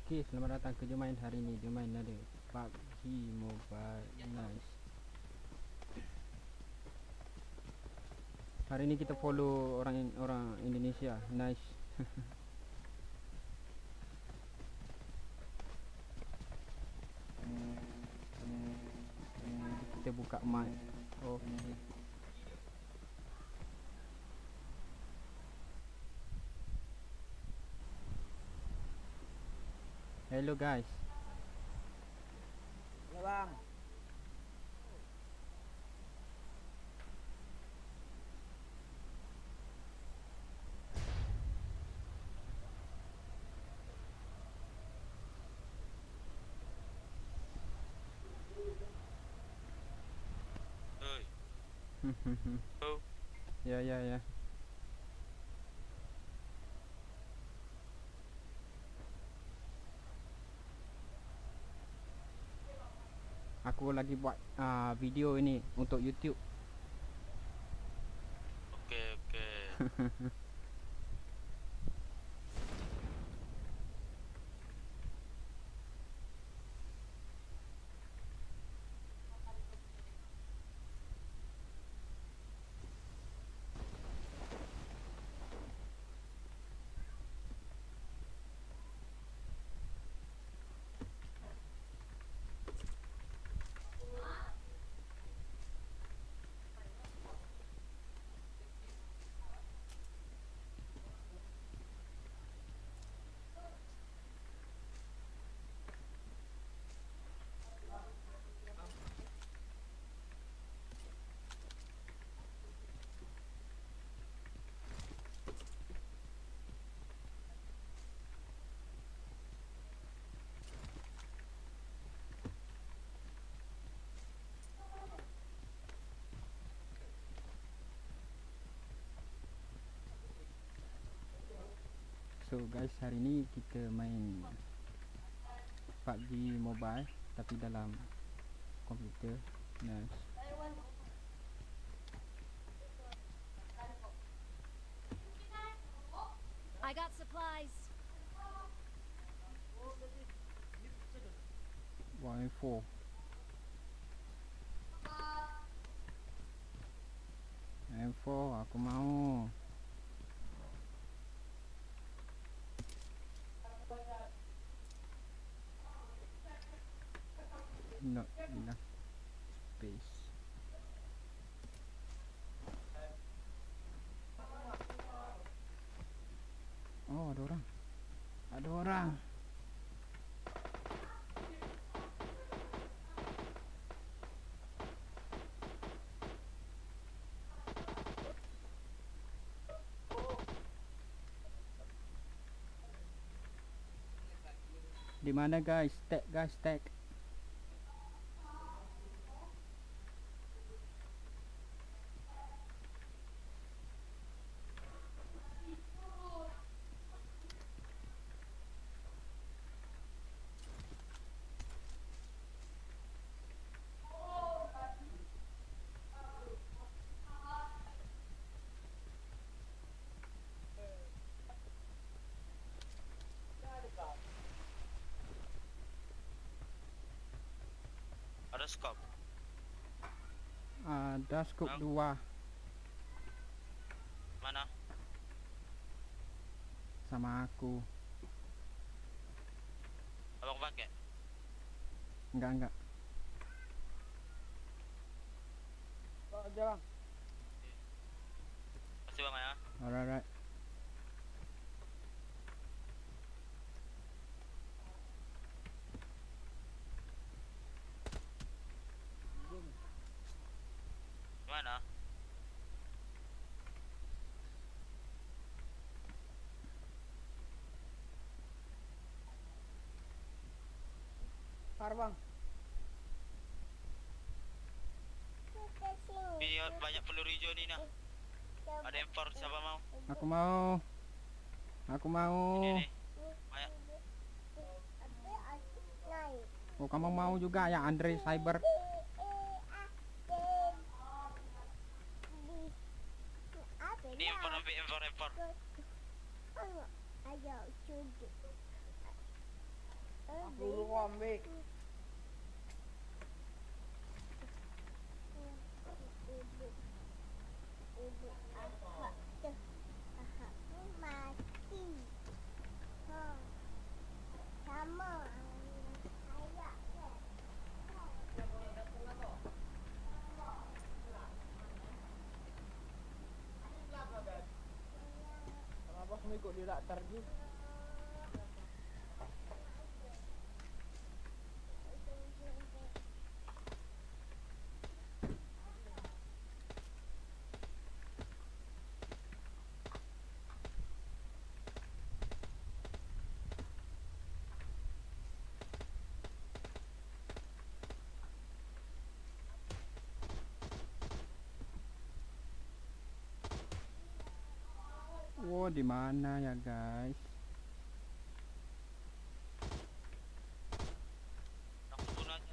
Okey, selamat datang ke Jemain. Hari ni Jemain ada PUBG Mobile. Nice. Hari ni kita follow orang Indonesia. Nice. Kita buka mic. Okey. Hello guys. Ya bang. Oi. Oh. Ya. Aku lagi buat video ini untuk YouTube. Oke. So guys, hari ni kita main PUBG Mobile tapi dalam komputer. Nice. I got supplies. 1.4 M4 aku mau. Not enough space. Oh, ada orang. Ada orang. Di mana guys? Tag guys, tag. Ada scope. Ada scope Bang. 2 Mana? sama aku. Abang pakai? Enggak. Bawa aja bang. Masih bang ya? Alright. Mana? Par bang. Biar banyak peluru hijau ni nah. Ada M4 siapa mau? Aku mau. Ini nih. Banyak. Oh, kamu mau juga ya Andre Cyber? Ini M4 ambil M4. ambil. Kenapa semua ikut dia tak terjun? Wow, di mana ya guys? Orang kebun aja.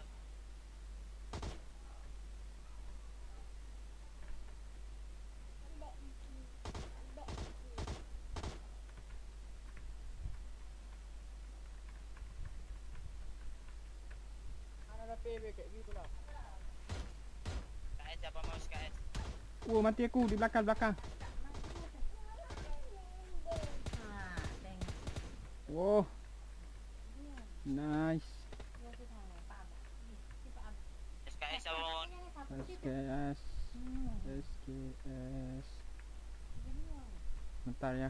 Mana ada PB kayak gitu lah. KS siapa mau KS? Wow, mati aku di belakang. Wow, nice. SKS siapa mau? SKS, SKS. Bentar ya.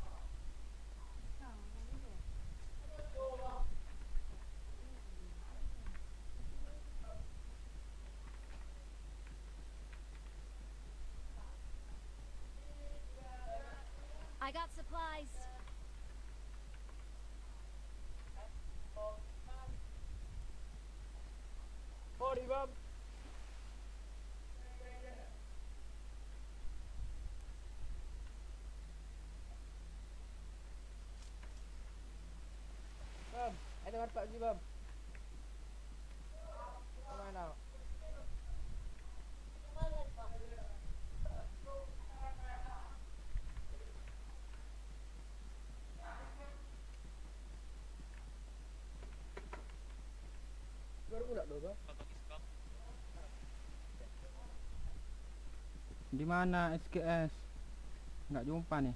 I got supplies. Oh, di bawah. Bam, ada marpak lagi bam. Mana? Baru pula dong bang. Bagi skop. Di mana SKS? Nggak jumpa nih.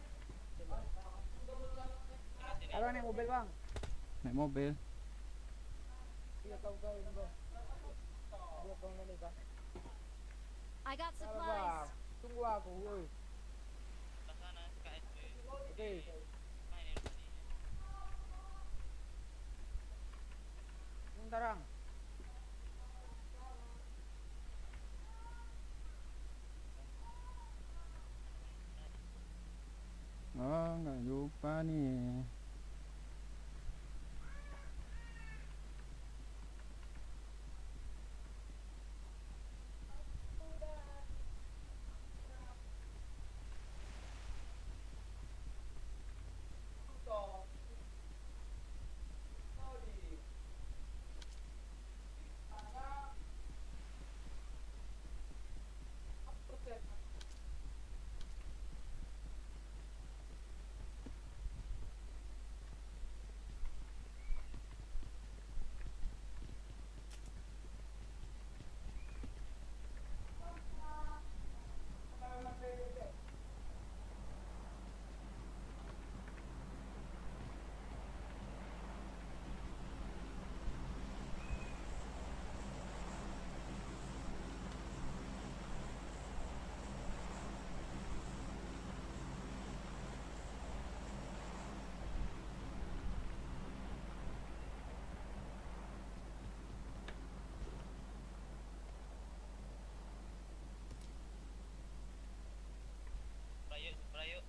Kalau naik mobil bang. Naik mobil. Iya kau ini bang. Dua kau ini bang. I got Salah bang. supplies. Tunggu aku, woi. Ke sana SKS. Oke. Mainin sini. Sebentar bang. Oh, nggak jumpa nih. Prayo.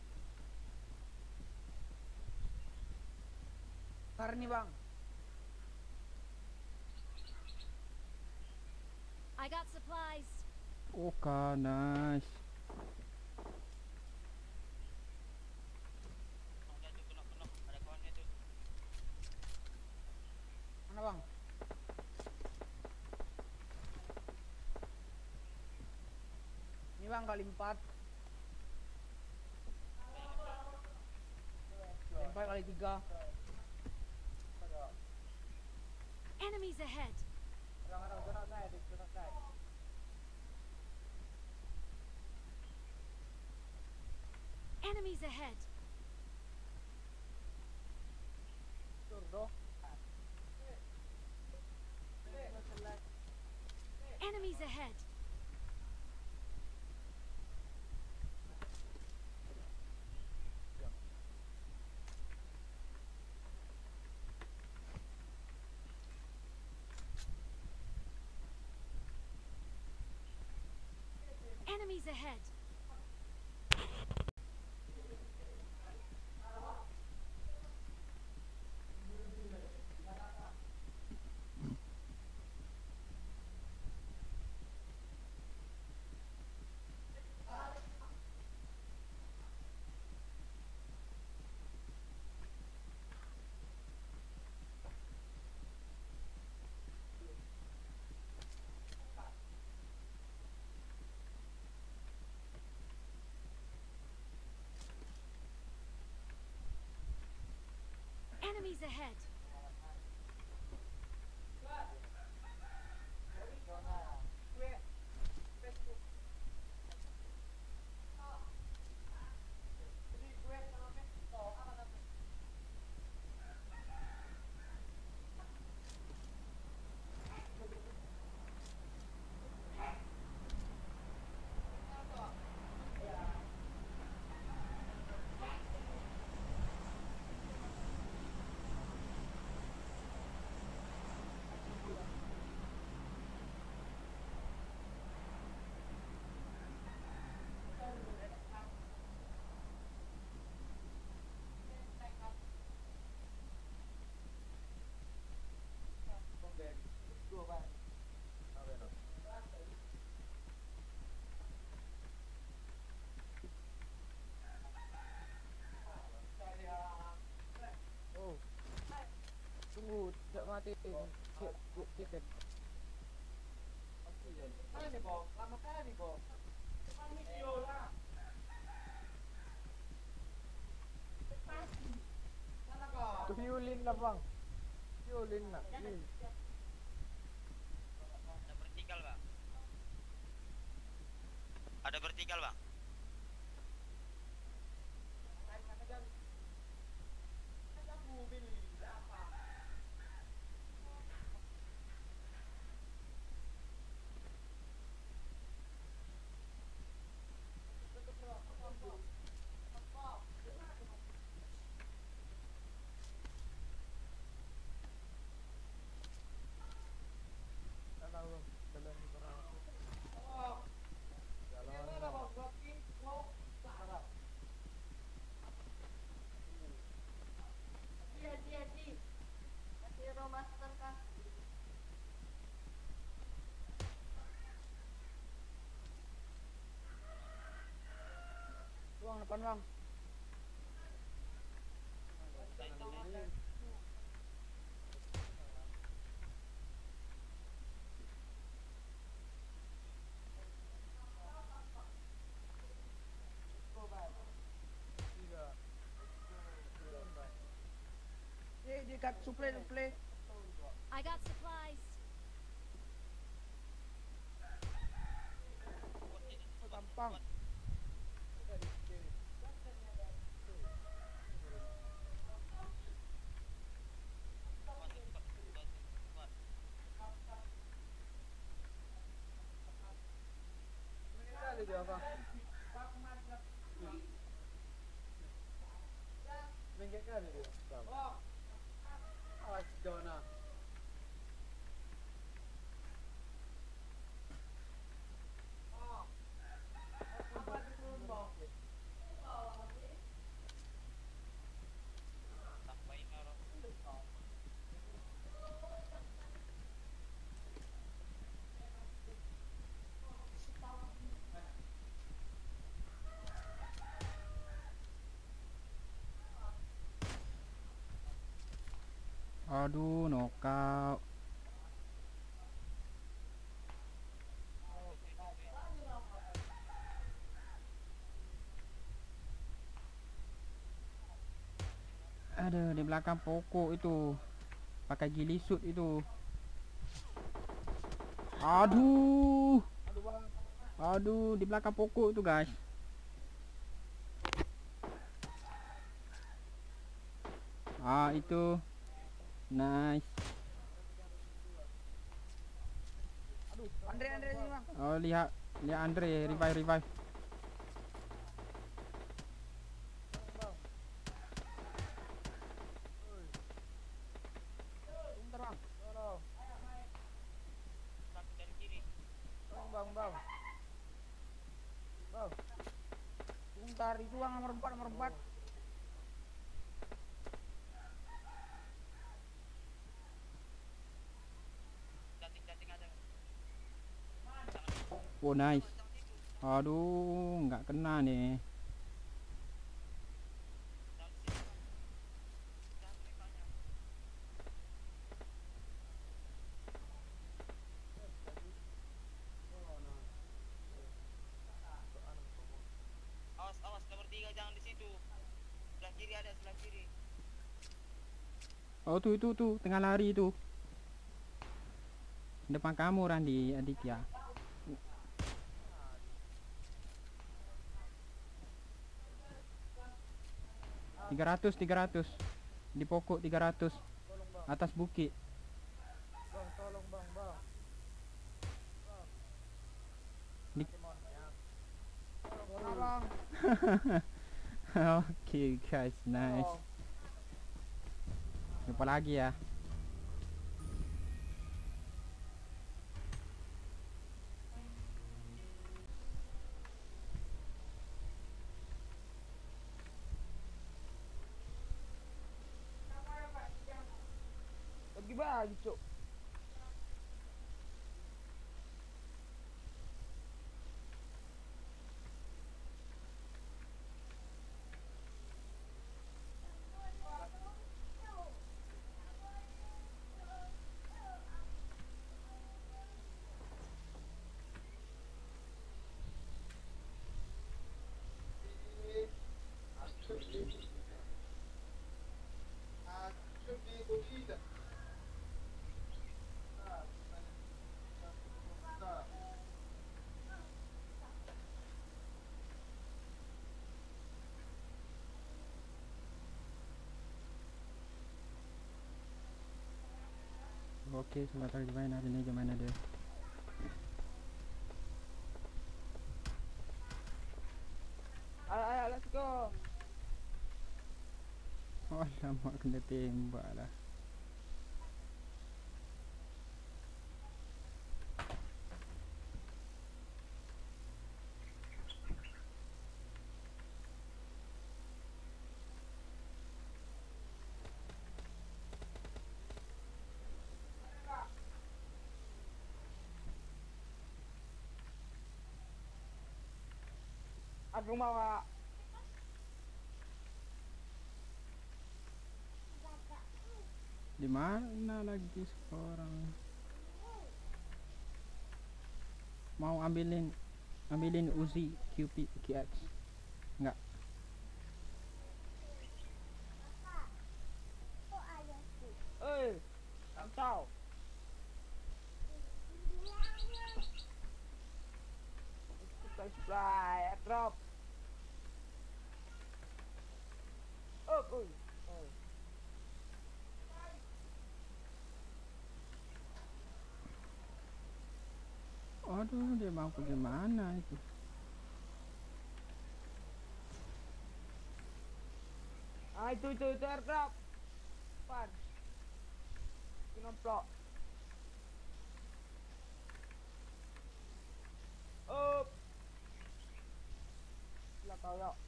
Ntar nih bang. I got supplies. Oke, nice. Ada tuh kenok-kenok, ada kawannya tuh. Mana bang? Ini bang kali 4. Kali 3. Enemies ahead. Enemies ahead. Enemies ahead. Enemies ahead. Enemies ahead. Tunggu, tidak mati. Tiket. Mana nih, Bang? Lama kali, Bang. Video lah. Mana, Bang? Tuh violin lah, Bang. Violin lah. Ada vertikal, Bang. Ada vertikal, Bang. Bang, depan, Bang. Dia kat supply. I got supplies. Oh, tampang. Dia apa? Bengkek kali dia. Awas Dona. Aduh, knockout. Ada di belakang pokok itu. Pakai gilisut itu. Aduh. Aduh bang. Aduh, di belakang pokok itu, guys. Ah, itu. Nice. Aduh. Andre sini bang. Oh, lihat Andre revive. Bang. Bentar bang. Tolong. Satu dari kiri. Tolong bang. Bang. Bentar itu bang nomor 4. Chatting ada. Oh, nice. Aduh, nggak kena nih. Awas nomor 3 jangan di situ. Sebelah kiri ada, sebelah kiri. Oh, tuh, tengah lari itu. Depan kamu, Randi, Aditya. 300 di pokok 300 Tolong bang. atas bukit. Bang tolong bang. Di- Tolong. Oke, guys, nice. Jumpa lagi ya. Bagi cuk. Oke, sebentar gimana ini gimana deh. Ayo, let's go. Oh, lama kena tembak lah. Aku mau Di mana lagi sekarang? Mau ambilin Uzi QX. Enggak. Mantau. Supply, drop. Aduh, dia mau pergi mana itu? Ah itu airdrop. Pan. Kinomplok. Up. Lah kau ya.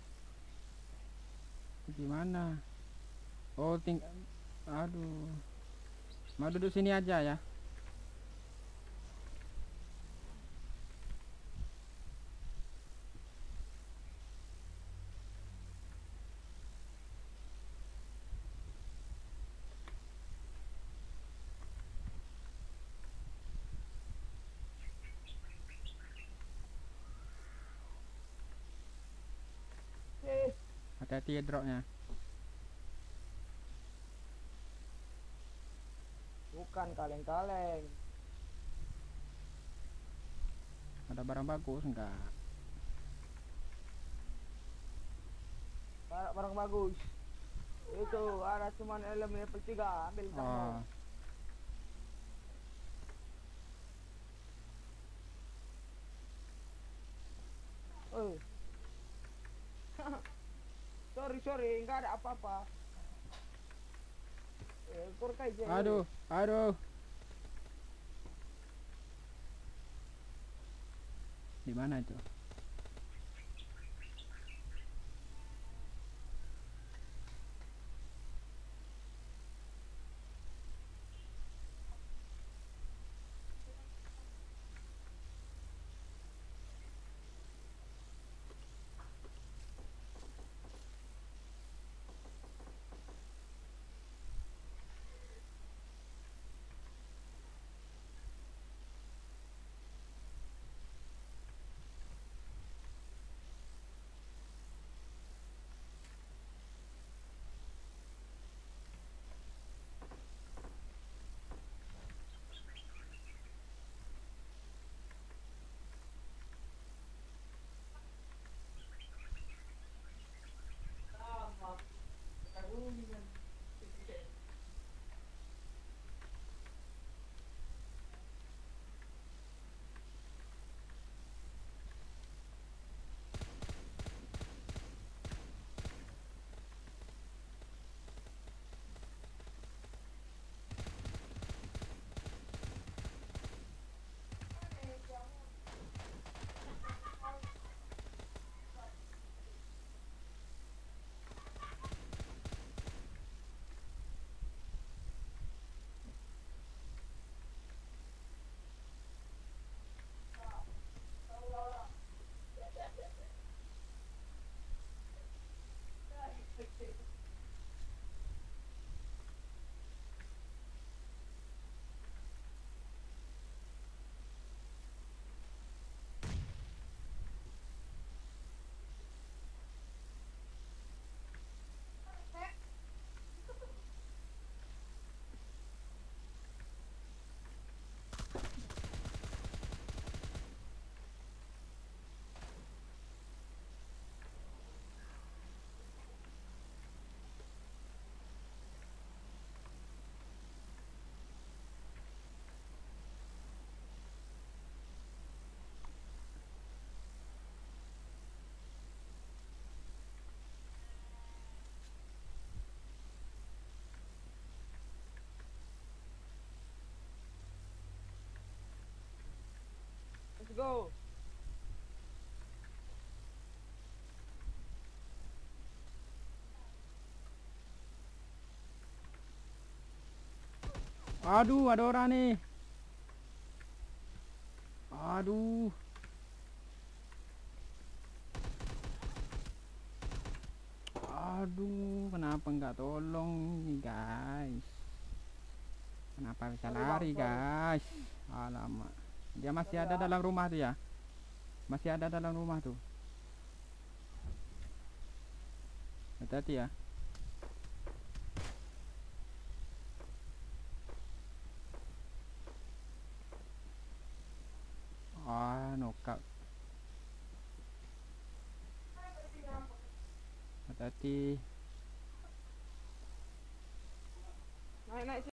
Pergi mana? Oh, aduh. Mau duduk sini aja ya. Hati-hati ya dropnya. Bukan kaleng-kaleng. Ada barang bagus enggak? Barang bagus. Itu ada cuman elemen level 3, ambil kamu. Oh, Oh. sorry, enggak ada apa-apa. Kurkai je. aduh. Di mana itu? Let's go. Aduh, ada orang nih. Aduh. Aduh, kenapa enggak tolong ini, guys? Kenapa bisa Sorry, Bang, lari, sorry. guys? Alamak. Dia masih ada dalam rumah tuh ya? Masih ada dalam rumah tuh. Hati-hati ya. Knockout. Hati-hati. Naik